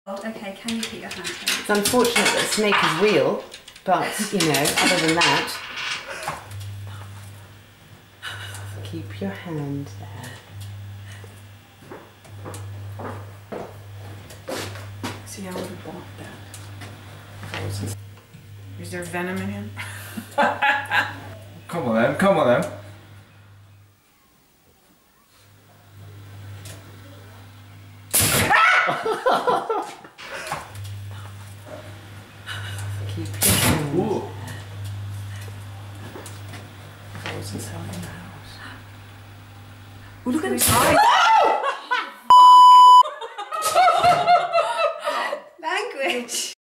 Okay, can you keep your hand down? It's unfortunate that Snake is real, but, you know, other than that, keep your hand there. See, I would have bought that. Is there venom in him? Come on then, come on then. Keep your hand. Ooh. I wasn't selling the house. Oh, look at his eyes.